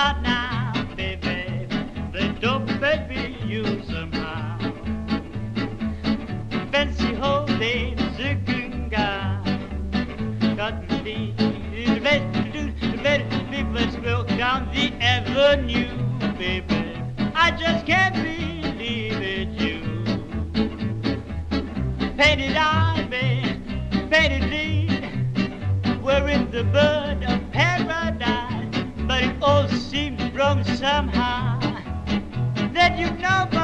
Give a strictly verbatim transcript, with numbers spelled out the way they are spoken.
heart now, baby, but don't baby you somehow. Fancy holding the good guy. Got me the best to do, the best people walk down the avenue, baby. I just can't believe it, you. Painted eyes, man, painted lead, we're in the bud of paradise, but it all seems wrong somehow. That you know.